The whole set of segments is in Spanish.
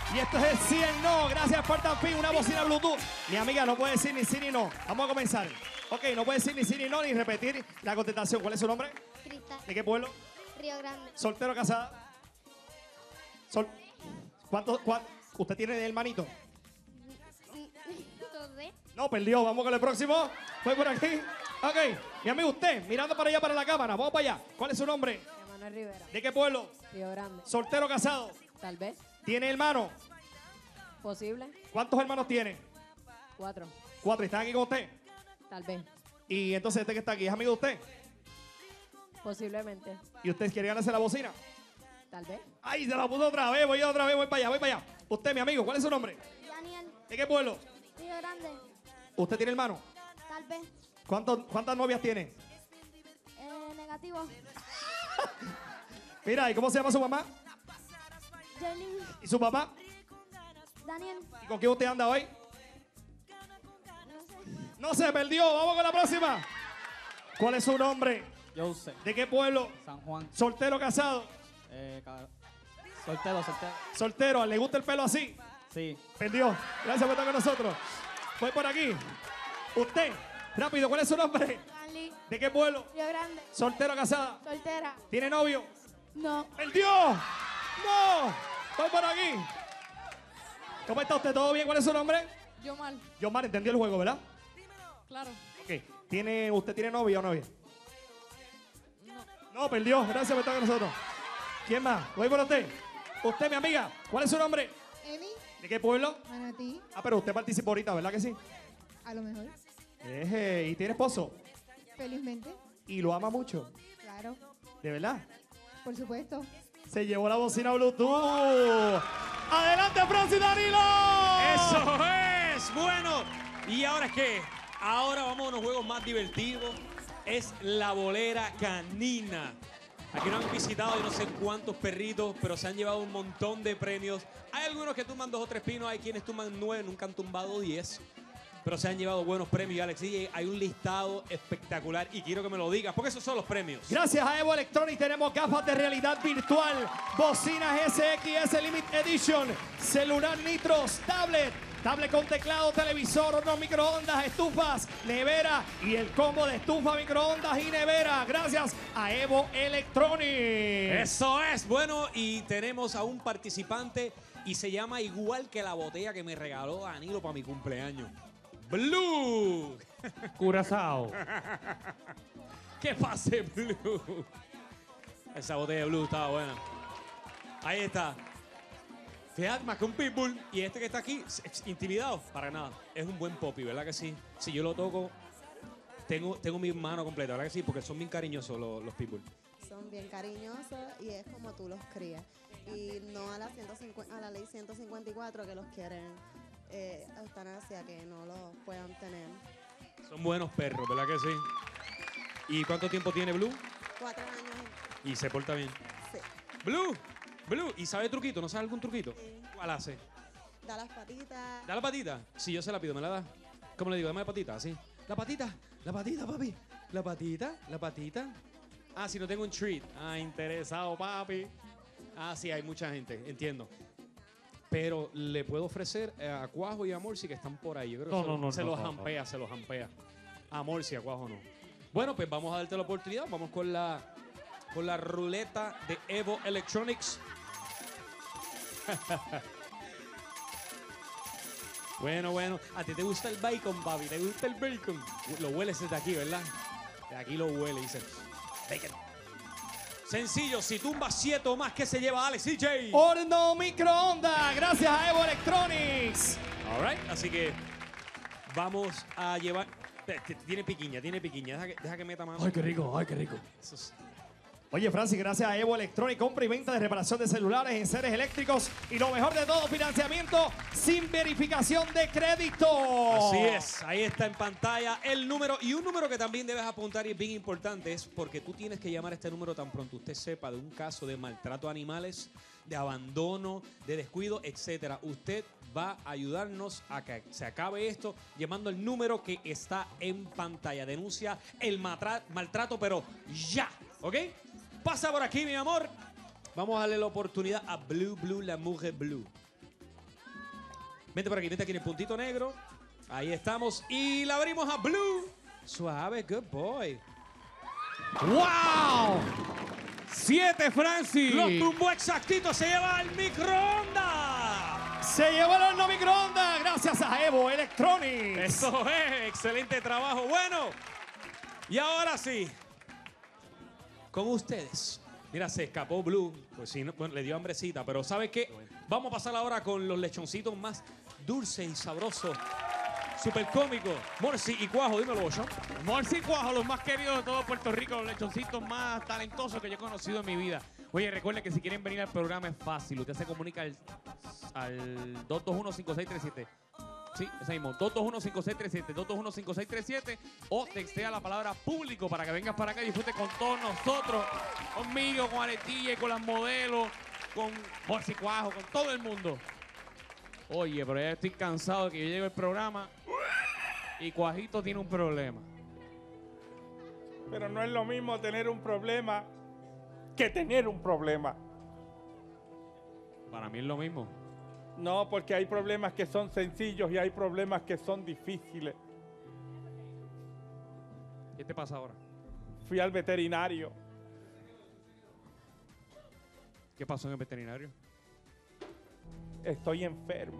Y esto es el sí el no. Gracias, Spartan Fin, una bocina Bluetooth. Mi amiga no puede decir ni sí ni no. Vamos a comenzar. Ok, no puede decir ni sí ni no ni repetir la contestación. ¿Cuál es su nombre? Cristal. ¿De qué pueblo? Río Grande. ¿Soltero o casada? ¿Cuánto? ¿Usted tiene hermanito? No sé. No, perdió. Vamos con el próximo. Fue por aquí. Ok, mi amigo, usted, mirando para allá para la cámara. Vamos para allá. ¿Cuál es su nombre? Manuel Rivera. ¿De qué pueblo? Río Grande. ¿Soltero o casado? Tal vez. ¿Tiene hermano? Posible. ¿Cuántos hermanos tiene? 4. 4. ¿Están aquí con usted? Tal vez. Y entonces este que está aquí, ¿es amigo de usted? Posiblemente. ¿Y usted quiere ganarse la bocina? Tal vez. ¡Ay, se la puso otra vez! Voy otra vez, voy para allá, voy para allá. Usted, mi amigo, ¿cuál es su nombre? Daniel. ¿De qué pueblo? Río Grande. ¿Usted tiene hermano? Tal vez. ¿Cuántas novias tiene? Negativo. Mira, ¿y cómo se llama su mamá? Jaylin. ¿Y su papá? Daniel. ¿Y con quién usted anda hoy? No sé. No se perdió, vamos con la próxima. ¿Cuál es su nombre? Jose, ¿De qué pueblo? San Juan. ¿Soltero o casado? Soltero. Soltero, ¿le gusta el pelo así? Sí. Perdió. Gracias por estar con nosotros. Voy por aquí. Usted, rápido, ¿cuál es su nombre? Ali. ¿De qué pueblo? Río Grande. ¿Soltero o casada? Soltera. ¿Tiene novio? No. ¡Perdió! ¡No! Voy por aquí. ¿Cómo está usted? ¿Todo bien? ¿Cuál es su nombre? Yo mal. Yomar, entendió el juego, ¿verdad? Claro. Ok. ¿Usted tiene novio o novia? No, perdió. Gracias por estar con nosotros. ¿Quién más? Voy por usted. Usted, mi amiga, ¿cuál es su nombre? Emi, ¿De qué pueblo? Manatí, Ah, pero usted participó ahorita, ¿verdad que sí? a lo mejor. ¿Y tiene esposo? Felizmente, ¿Y lo ama mucho? claro, ¿De verdad? por supuesto. Se llevó la bocina Bluetooth. ¡Adelante, Francis Danilo! ¡Eso es! Bueno, ¿y ahora qué? Ahora vamos a unos juegos más divertidos. Es la bolera canina. Aquí nos han visitado yo no sé cuántos perritos, pero se han llevado un montón de premios. Hay algunos que tumban 2 o 3 pinos, hay quienes tumban 9, nunca han tumbado 10. Pero se han llevado buenos premios, Alex. Y hay un listado espectacular y quiero que me lo digas, porque esos son los premios. Gracias a Evo Electronics tenemos gafas de realidad virtual, bocinas SXS Limited Edition, celular Nitros, tablet con teclado, televisor, hornos microondas, estufas, nevera y el combo de estufa, microondas y nevera. Gracias a Evo Electronics. Eso es. Bueno, y tenemos a un participante y se llama igual que la botella que me regaló Danilo para mi cumpleaños. Blue. Curazao. ¿Qué pase, Blue? Esa botella de Blue estaba buena. Ahí está. Fíjate, más que un pitbull. Y este que está aquí, intimidado, para nada. Es un buen popi, ¿verdad que sí? Si yo lo toco, tengo mi mano completa, ¿verdad que sí? Porque son bien cariñosos los pitbull. Son bien cariñosos y es como tú los crías. Y no a la ley 154 que los quieren eutanasia, que no los puedan tener. Son buenos perros, ¿verdad que sí? ¿Y cuánto tiempo tiene Blue? 4 años. Y se porta bien. Sí. Blue, ¿y sabe truquito? ¿No sabe algún truquito? Sí. ¿Cuál hace? Da las patitas. ¿Da la patita? Si yo se la pido, ¿me la da? ¿Cómo le digo? Dame la patita, así. La patita, papi. La patita. Ah, si no tengo un treat. Ah, interesado, papi. Ah, sí, hay mucha gente, entiendo. Pero le puedo ofrecer a Cuajo y a Morsi que están por ahí. Yo creo que se los jampea. A Morsi, a Cuajo no. Bueno, pues vamos a darte la oportunidad. Vamos con la ruleta de Evo Electronics. Bueno. ¿A ti te gusta el bacon, papi? ¿Te gusta el bacon? Lo hueles desde aquí, ¿verdad? De aquí lo huele, dice. Bacon. Sencillo, si tumba 7 o más, ¿qué se lleva Alex DJ? Horno microondas, gracias a Evo Electronics. All right, así que vamos a llevar... Tiene piquiña. Deja que meta mano. Ay, qué rico. Eso es- Oye, Francis, gracias a Evo Electronics, compra y venta de reparación de celulares, enseres eléctricos y lo mejor de todo, financiamiento sin verificación de crédito. Así es, ahí está en pantalla el número y un número que también debes apuntar y es bien importante es porque tú tienes que llamar a este número tan pronto usted sepa de un caso de maltrato a animales, de abandono, de descuido, etcétera. Usted va a ayudarnos a que se acabe esto llamando el número que está en pantalla. Denuncia el maltrato, pero ya, ¿ok? Pasa por aquí, mi amor. Vamos a darle la oportunidad a Blue, la mujer Blue. Vente por aquí, vente aquí en el puntito negro. Ahí estamos. Y la abrimos a Blue. Suave, good boy. ¡Wow! 7, Francis. Los tumbó exactito, se lleva el microondas. Se llevó el horno microondas gracias a Evo Electronics. Eso es, excelente trabajo. Bueno, y ahora sí, con ustedes. Mira, se escapó Blue, pues sí, bueno, le dio hambrecita, pero ¿sabes qué? Vamos a pasar ahora con los lechoncitos más dulces y sabrosos. Súper cómico. Morsi y Cuajo, dímelo, Bocho. Morsi y Cuajo, los más queridos de todo Puerto Rico, los lechoncitos más talentosos que yo he conocido en mi vida. Oye, recuerden que si quieren venir al programa es fácil. Usted se comunica al 221-5637. Sí, ese mismo. 221-5637. 221-5637. O textea la palabra público para que vengas para acá y disfrutes con todos nosotros. Conmigo, con Aretilla, con las modelos, con Morsi y Cuajo, con todo el mundo. Oye, pero ya estoy cansado de que yo llegue al programa y Cuajito tiene un problema. Pero no es lo mismo tener un problema que tener un problema. Para mí es lo mismo. No, porque hay problemas que son sencillos y hay problemas que son difíciles. ¿Qué te pasa ahora? Fui al veterinario. ¿Qué pasó en el veterinario? Estoy enfermo.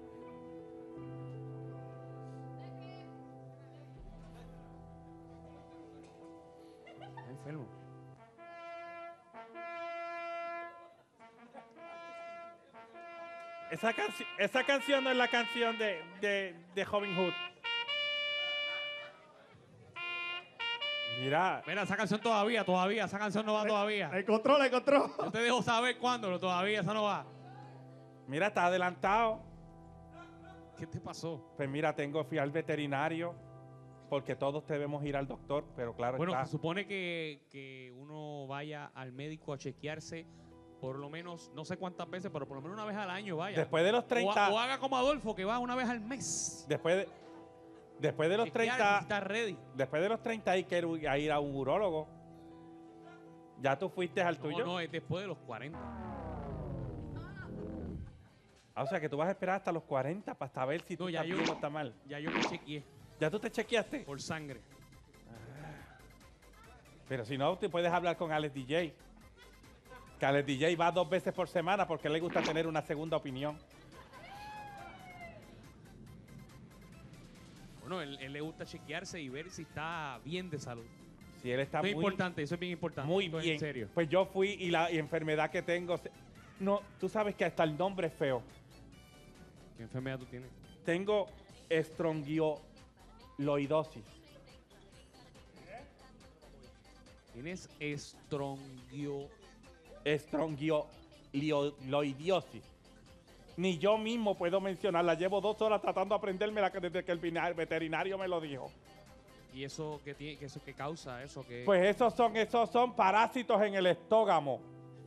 ¿Estás enfermo? Esa canción no es la canción de Robin Hood. Mira, Mira, esa canción todavía, esa canción no va todavía. Encontró. Yo te dejo saber cuándo, pero todavía esa no va. mira, está adelantado. ¿Qué te pasó? Pues mira, fui al veterinario porque todos debemos ir al doctor, pero claro Bueno, está. se supone que uno vaya al médico a chequearse por lo menos, no sé cuántas veces, pero por lo menos una vez al año vaya. Después de los 30, O haga como Adolfo, que va una vez al mes. después de los 30, Está ready. después de los 30 hay que ir a un urólogo. ¿Ya tú fuiste al tuyo? No, es después de los 40. Ah, o sea que tú vas a esperar hasta los 40 para saber si tú No, ya estás yo- bien o estás mal. Ya yo me chequeé ¿Ya tú te chequeaste? por sangre. Pero si no, te puedes hablar con Alex DJ. Que Alex DJ va 2 veces por semana porque le gusta tener una segunda opinión. Bueno, él le gusta chequearse y ver si está bien de salud. Si él está Eso es muy, importante, eso es bien importante. muy Esto es bien. En serio. Pues yo fui y la enfermedad que tengo... No, tú sabes que hasta el nombre es feo. ¿Qué enfermedad tú tienes? Tengo estrongioloidosis. Tienes estrongioloidosis. Estrongioloidosis. Ni yo mismo puedo mencionarla. Llevo 2 horas tratando de aprendérmela desde que el veterinario me lo dijo. ¿Y eso qué tiene, qué causa eso? ¿Qué? Pues esos son parásitos en el estómago.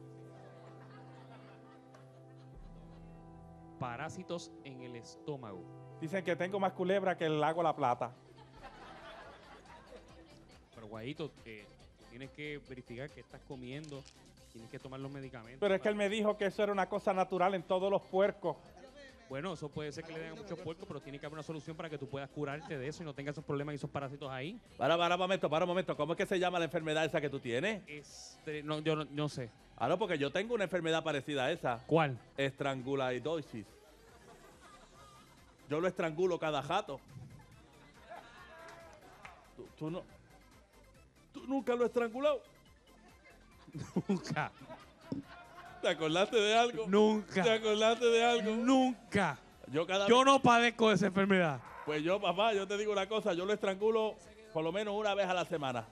Parásitos en el estómago. Dicen que tengo más culebra que el lago La Plata. Pero Guayito, tienes que verificar qué estás comiendo, tienes que tomar los medicamentos. Pero es que él me dijo que eso era una cosa natural en todos los puercos. Bueno, eso puede ser que le den a muchos puercos, pero tiene que haber una solución para que tú puedas curarte de eso y no tengas esos problemas y esos parásitos ahí. Para un momento. ¿Cómo es que se llama la enfermedad esa que tú tienes? No, yo no sé. Ah, no, porque yo tengo una enfermedad parecida a esa. ¿Cuál? Estranguloidosis. Yo lo estrangulo cada jato. ¿Tú nunca lo has estrangulado? Nunca. ¿Te acordaste de algo? Nunca. ¿Te acordaste de algo? Nunca. Yo Yo no padezco de esa enfermedad. Pues yo, papá, yo te digo una cosa. Yo lo estrangulo por lo menos una vez a la semana.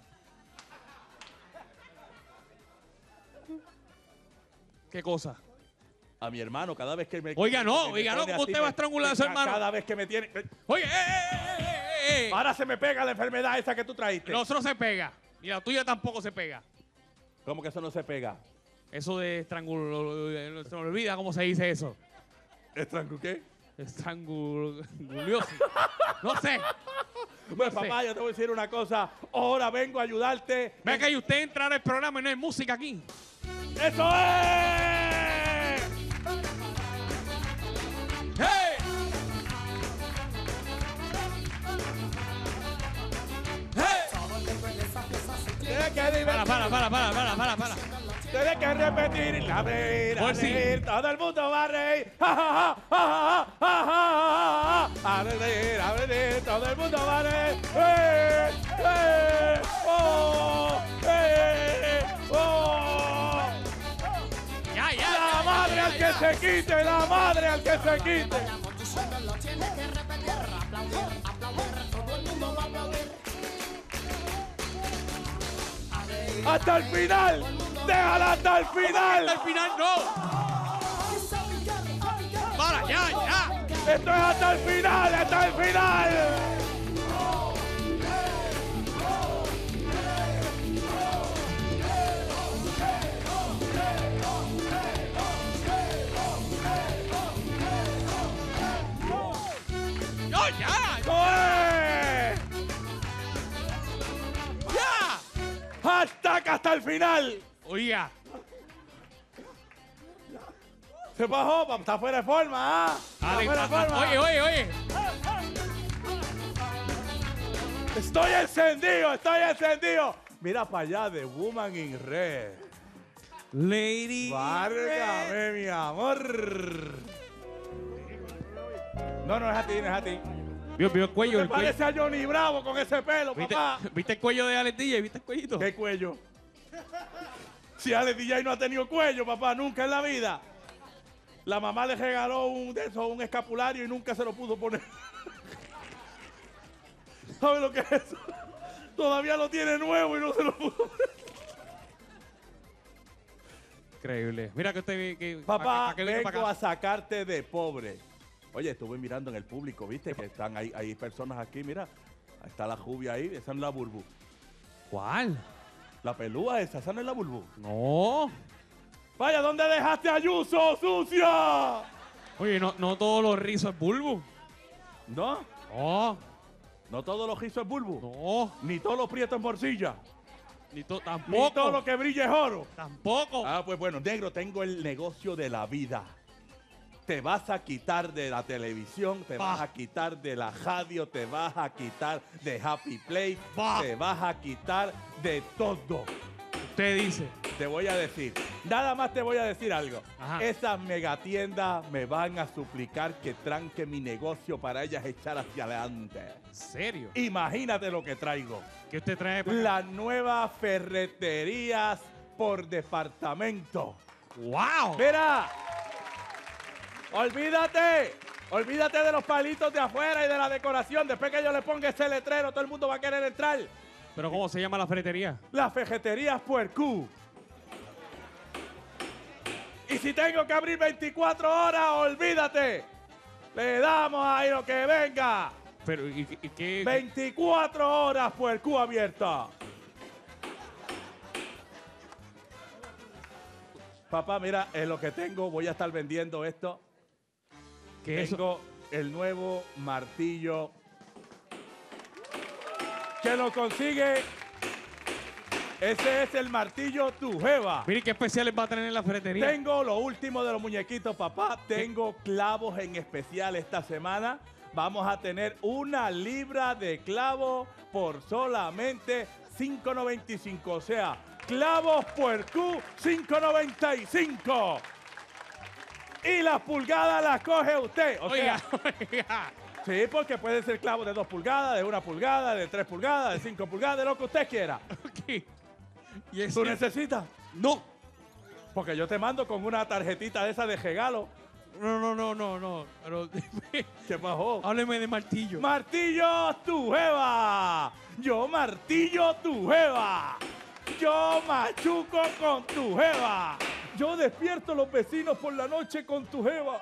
¿Qué cosa? A mi hermano, cada vez que me... Oiga, no, que me ¿cómo pone así, usted va a estrangular a su hermano? Cada vez que me tiene... Oye, Ahora se me pega la enfermedad esa que tú trajiste. Nosotros se pega. Y la tuya tampoco se pega. ¿Cómo que eso no se pega? Eso de estrangulo... Se me olvida cómo se dice eso. ¿Estrangu qué? Estranguliosis. No sé. Pues No sé. papá, yo te voy a decir una cosa. Ahora vengo a ayudarte. Vea que usted entrar al programa y no hay música aquí. ¡Eso es! ¡Hey! tiene que repetir. A ver, Pues sí. todo el mundo va a reír. Ja, ja, ja, ja, ja, ja, ja. A ver, todo el mundo va a reír. ¡Oh! Ya, ya. ¡La madre al que se quite! ¡La madre al que se quite! ¡Hasta el final! ¡Déjala hasta el final! Hasta el final, no. Para, ya, ya. ¡Esto es hasta el final! ¡Hasta el final! No, ya. ¡Oe! Ya. ¡Hashtag hasta el final! Oiga. Se bajó, está fuera de forma, ¿ah? Está Ale, fuera de forma. oye. Estoy encendido. Mira para allá, de Woman in Red. Lady. Várgame, mi amor. No, no es a ti. Vio el cuello, ¿Te el cuello. parece a Johnny Bravo con ese pelo, ¿Viste, papá? ¿Viste el cuello de Alex DJ? ¿Viste el cuellito? ¿Qué cuello? Si Alex DJ no ha tenido cuello, papá, nunca en la vida. La mamá le regaló un escapulario y nunca se lo pudo poner. ¿Sabe lo que es eso? Todavía lo tiene nuevo y no se lo pudo poner. Increíble. Mira que usted... Papá, pa' que venga pa' vengo acá. a sacarte de pobre. Oye, estuve mirando en el público, ¿viste? Que están ahí, hay personas aquí, mira. Ahí está la Jubia ahí, esa no es la Burbu. ¿Cuál? La pelúa esa no es la Burbu. No. Vaya, ¿dónde dejaste a Ayuso, sucia? Oye, no todos los rizos es bulbo. ¿No? No. No todos los rizos es Burbu. No. Ni todos los prietos en morcilla. Tampoco. Ni todo lo que brilla es oro. Tampoco. Ah, pues bueno, negro, tengo el negocio de la vida. Te vas a quitar de la televisión, te vas a quitar de la radio, te vas a quitar de Happy Play, te vas a quitar de todo. Usted dice. Te voy a decir, nada más te voy a decir algo. Ajá. Esas megatiendas me van a suplicar que tranque mi negocio para ellas echar hacia adelante. ¿En serio? Imagínate lo que traigo. ¿Qué usted trae para acá? Las nuevas ferreterías por departamento. ¡Wow! Mira, olvídate de los palitos de afuera y de la decoración. Después que yo le ponga ese letrero, todo el mundo va a querer entrar. ¿Pero cómo se llama la ferretería? Las ferreterías Puercú. Y si tengo que abrir 24 horas, olvídate. Le damos ahí lo que venga. Pero, ¿y qué? 24 horas Puercú abierta. Papá, mira, en lo que tengo voy a estar vendiendo esto. ¿Qué es eso? Tengo el nuevo martillo que lo consigue. Ese es el martillo Tu Jeva. Mire qué especiales va a tener en la ferretería. Tengo lo último de los muñequitos, papá. Tengo clavos en especial esta semana. Vamos a tener 1 libra de clavo por solamente $5.95. O sea, clavos Puercú, $5.95. Y las pulgadas las coge usted. O Oiga, sea, oiga. sí, porque puede ser clavo de 2 pulgadas, de 1 pulgada, de 3 pulgadas, de 5 pulgadas, de lo que usted quiera. Ok. ¿Y ¿Tú necesitas? No. Porque yo te mando con una tarjetita de esa de regalo. No. Pero, ¿Qué pasó? hábleme de martillo. Martillo Tu Jeva. Yo martillo Tu Jeva. Yo machuco con Tu Jeva. Yo despierto a los vecinos por la noche con Tu Jeva.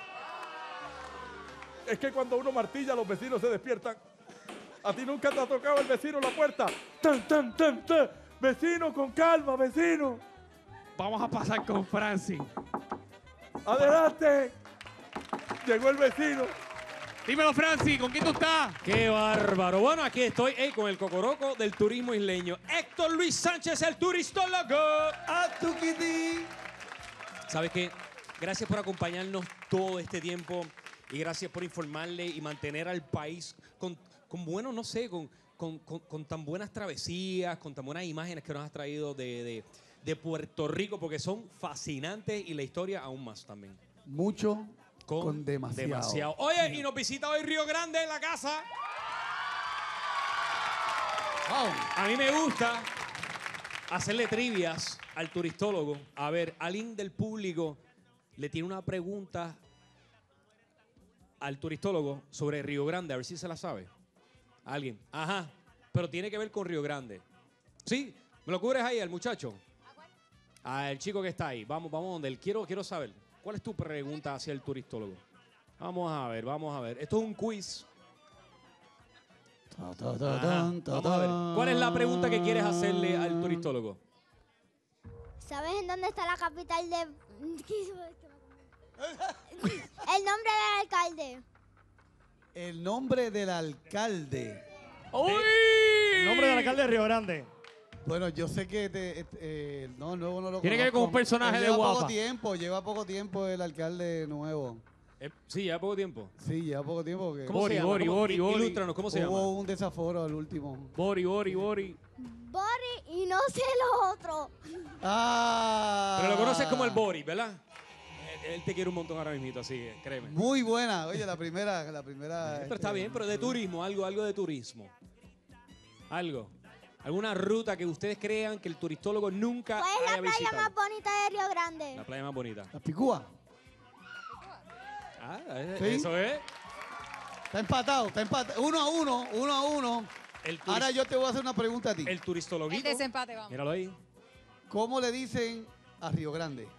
Es que cuando uno martilla, los vecinos se despiertan. ¿A ti nunca te ha tocado el vecino en la puerta? ¡Tan, tan, tan, tan! Vecino, con calma, vecino. Vamos a pasar con Francis. Adelante. Llegó el vecino. Dímelo, Francis, ¿con quién tú estás? ¡Qué bárbaro! Bueno, aquí estoy con el cocoroco del turismo isleño. Héctor Luis Sánchez, el turistólogo. ¡A tu kitty! ¿Sabes qué? Gracias por acompañarnos todo este tiempo y gracias por informarle y mantener al país con bueno, no sé, con tan buenas travesías, con tan buenas imágenes que nos has traído de de Puerto Rico porque son fascinantes y la historia aún más también. Mucho con demasiado. Oye, y nos visita hoy Río Grande en la casa. Wow. A mí me gusta hacerle trivias al turistólogo. A ver, alguien del público le tiene una pregunta al turistólogo sobre Río Grande, a ver si se la sabe. Alguien. Ajá. Pero tiene que ver con Río Grande. ¿Sí? ¿Me lo cubres ahí al muchacho? Al chico que está ahí. Vamos donde él. Quiero saber. ¿Cuál es tu pregunta hacia el turistólogo? Vamos a ver. Esto es un quiz. Ajá. Vamos a ver. ¿Cuál es la pregunta que quieres hacerle al turistólogo? ¿Sabes en dónde está la capital de...? El nombre del alcalde. El nombre del alcalde. ¡Uy! El nombre del alcalde de Río Grande. Bueno, yo sé que no lo Tiene que ver con un conozco. personaje de Guapa. Lleva poco tiempo el alcalde nuevo. Sí, lleva poco tiempo. Sí, lleva poco tiempo. Que ¿Cómo se llama? Bori. Ilústranos, ¿cómo se llama? Hubo un desaforo al último. Bori. Bori y no sé lo otro. Ah. Pero lo conoces como el Bori, ¿verdad? Él te quiere un montón ahora mismo, así que créeme. Muy buena. Oye, la primera. Pero está bien, pero de turismo, algo de turismo. Algo. ¿Alguna ruta que ustedes crean que el turistólogo nunca ¿Cuál es haya la playa visitado? más bonita de Río Grande? La playa más bonita. La Picúa. Ah, ¿Sí? eso es. Está empatado. 1-1. Ahora yo te voy a hacer una pregunta a ti. El El turistologuito. desempate, vamos. Míralo ahí. ¿Cómo le dicen a Río Grande?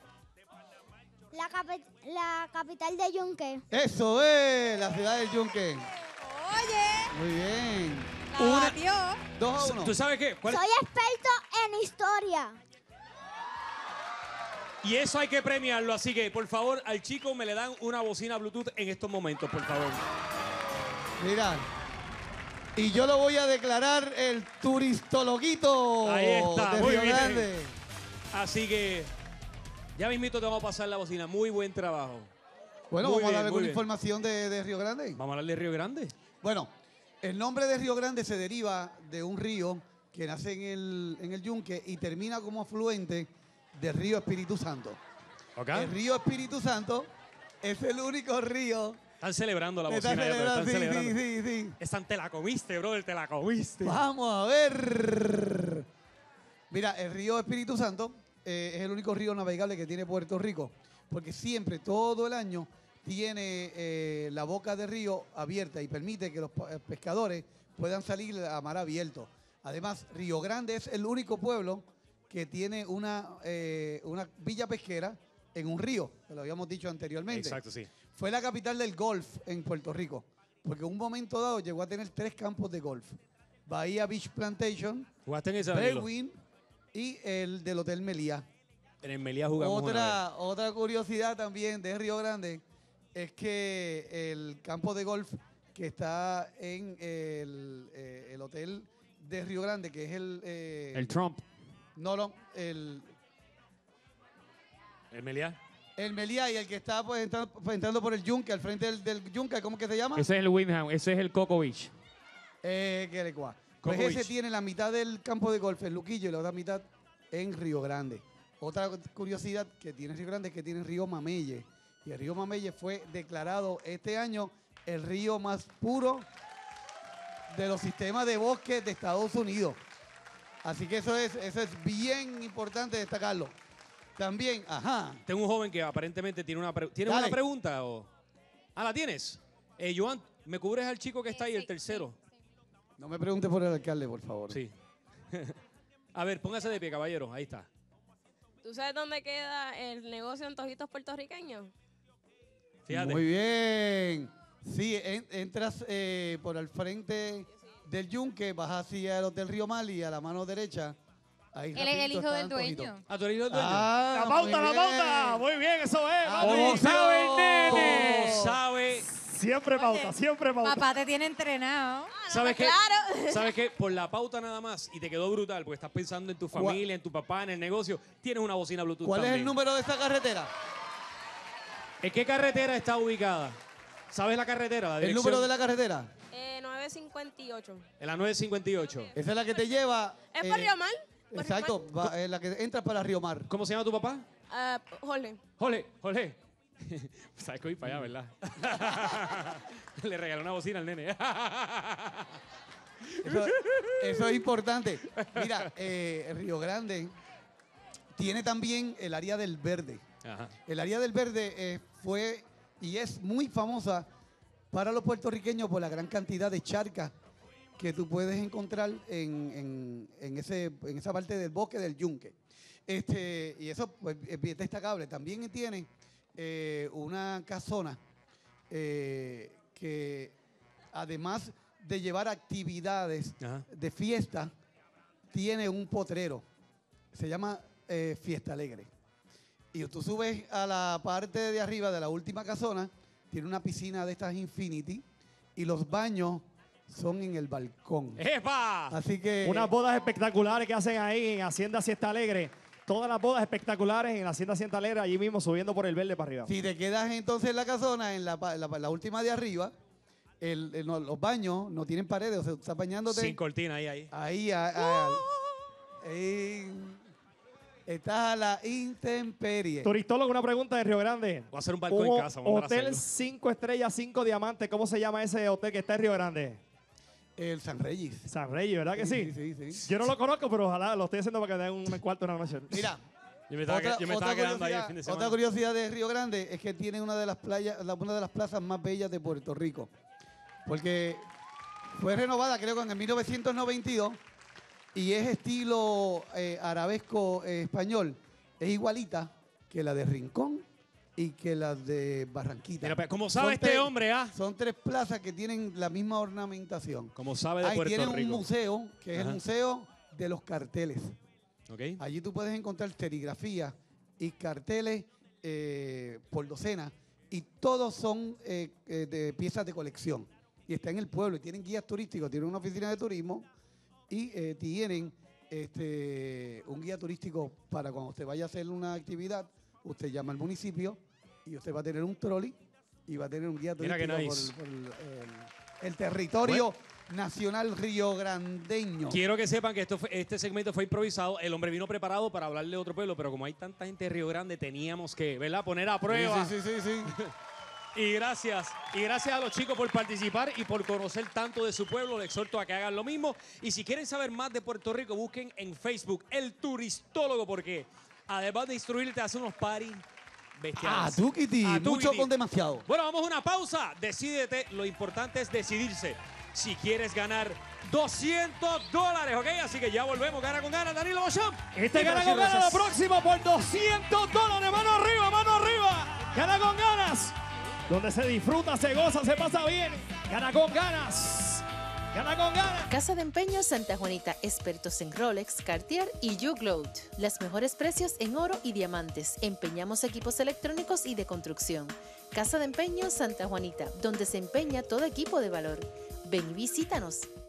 La capital de Yunque. Eso es, la ciudad del Yunque. Oye, Muy bien. la batió. 2-1. ¿Tú sabes qué? ¿Cuál es? Soy experto en historia. Y eso hay que premiarlo, así que por favor al chico me le dan una bocina Bluetooth en estos momentos, por favor. Mira. Y yo lo voy a declarar el turistologuito Ahí está, de muy Río bien. Grande. Así que ya mismito te vamos a pasar la bocina. Muy buen trabajo. Bueno, Muy vamos a bien, dar muy alguna bien. información de Río Grande. Vamos a hablar de Río Grande. Bueno, el nombre de Río Grande se deriva de un río que nace en el Yunque y termina como afluente del río Espíritu Santo. ¿Ok? El río Espíritu Santo es el único río Están celebrando la que bocina. ya, pero están celebrando. sí. Están, te la comiste, brother, te la comiste. Vamos a ver. Mira, el río Espíritu Santo es el único río navegable que tiene Puerto Rico, porque siempre, todo el año, tiene la boca del río abierta y permite que los pescadores puedan salir a mar abierto. Además, Río Grande es el único pueblo que tiene una villa pesquera en un río, que lo habíamos dicho anteriormente. Exacto, sí. Fue la capital del golf en Puerto Rico, porque en un momento dado llegó a tener 3 campos de golf. Bahía Beach Plantation, ¿Jugaste en ese Danilo? Berwyn y el del Hotel Meliá. En el Meliá jugamos una vez. Otra curiosidad también de Río Grande es que el campo de golf que está en el Hotel de Río Grande, que es El Trump. No, ¿El Meliá? el Meliá y el que está pues, entrando por el Yunque, al frente del Yunque, ¿cómo que se llama? Ese es el Windham, ese es el Coco Beach. Querecua. Pues Coco ese Beach. tiene la mitad del campo de golf en Luquillo y la otra mitad en Río Grande. Otra curiosidad que tiene Río Grande es que tiene el río Mameye. Y el río Mameye fue declarado este año el río más puro de los sistemas de bosque de Estados Unidos. Así que eso es bien importante destacarlo. También, Tengo un joven que aparentemente tiene una ¿Tienes Dale. una pregunta? O... Ah, ¿la tienes? Joan, ¿me cubres al chico que está ahí, el tercero? no me pregunte por el alcalde, por favor. Sí. A ver, póngase de pie, caballero. Ahí está. ¿Tú sabes dónde queda el negocio de antojitos puertorriqueños? Fíjate. Muy bien. Sí, entras por el frente del Yunque, vas hacia el Hotel Río Mali y a la mano derecha. Ahí Él es el rapidito hijo está del Antojito. dueño. Ah, ¿tú eres el dueño? Ah, La pauta, muy la bien. pauta. Muy bien, eso es. Ah, papi. muy ¿Cómo sabe el nene? ¿Cómo sabe? Siempre pauta, siempre pauta. Papá te tiene entrenado. ¿Sabes qué? claro. ¿Sabes qué? Por la pauta nada más, y te quedó brutal, porque estás pensando en tu familia, en tu papá, en el negocio, tienes una bocina Bluetooth ¿Cuál es también. el número de esa carretera? ¿En qué carretera está ubicada? ¿Sabes la carretera? La ¿El dirección? número de la carretera? 958. En la 958. Esa es la que te lleva. ¿Es por Río Mar? Exacto, la que entra para Río Mar. ¿Cómo se llama tu papá? Jorge. Jorge. Sabes que voy para allá, ¿verdad? Le regaló una bocina al nene. Eso es importante. Mira, Río Grande tiene también el área del verde. Ajá. El área del verde fue y es muy famosa para los puertorriqueños por la gran cantidad de charcas que tú puedes encontrar en esa parte del bosque del Yunque. Y eso pues, es bien destacable. También tiene una casona que además de llevar actividades de fiesta, tiene un potrero. Se llama Fiesta Alegre. Y tú subes a la parte de arriba de la última casona, tiene una piscina de estas Infinity y los baños son en el balcón. ¡Epa! Así que... Unas bodas espectaculares que hacen ahí en Hacienda Siesta Alegre. Todas las bodas espectaculares en la Hacienda Siesta Alegre, allí mismo subiendo por el verde para arriba. Si te quedas entonces en la casona, en la última de arriba, los baños no tienen paredes, o sea, tú estás bañándote. Sin cortina ahí. Ahí estás a la intemperie. Turistólogo, una pregunta de Río Grande. Voy a hacer un balcón en casa. Vamos a Hotel hacerlo. 5 estrellas, 5 diamantes. ¿Cómo se llama ese hotel que está en Río Grande? El San Reyes. San Reyes, ¿verdad que sí? Sí. Yo no lo conozco, pero ojalá lo estoy haciendo para que me den un cuarto una noche. Mira, Yo me estaba quedando ahí el fin de semana. otra curiosidad de Río Grande es que tiene una de las plazas más bellas de Puerto Rico. Porque fue renovada, creo que en el 1992, y es estilo arabesco español. Es igualita que la de Rincón y que la de Barranquita. Mira, como sabe este hombre, Son 3 plazas que tienen la misma ornamentación. Como sabe de Ahí Puerto tienen Rico. un museo, que es el Museo de los Carteles. Okay. Allí tú puedes encontrar serigrafía y carteles por docena, y todos son de piezas de colección. Y está en el pueblo, y tienen guías turísticos, tienen una oficina de turismo, y tienen un guía turístico para cuando usted vaya a hacer una actividad, usted llama al municipio y usted va a tener un trolley y va a tener un guía Mira turístico qué nice. por el territorio nacional riograndeño. Quiero que sepan que este segmento fue improvisado. El hombre vino preparado para hablarle de otro pueblo, pero como hay tanta gente de Río Grande, teníamos que, ¿verdad?, poner a prueba. Sí. Y gracias a los chicos por participar y por conocer tanto de su pueblo. Les exhorto a que hagan lo mismo. Y si quieren saber más de Puerto Rico, busquen en Facebook El Turistólogo, porque además de instruirte, hace unos parties bestiales. Tukiti, mucho con demasiado. Bueno, vamos a una pausa. Decídete. Lo importante es decidirse. Si quieres ganar $200, ¿ok? Así que ya volvemos. Gana con ganas, Danilo Beauchamp. Gana con ganas, lo próximo por $200. Mano arriba, mano arriba. Gana con ganas. Donde se disfruta, se goza, se pasa bien. Gana con ganas. Gana con ganas. Casa de Empeño Santa Juanita, expertos en Rolex, Cartier y U-Gloat. Los mejores precios en oro y diamantes. Empeñamos equipos electrónicos y de construcción. Casa de Empeño Santa Juanita, donde se empeña todo equipo de valor. Ven y visítanos.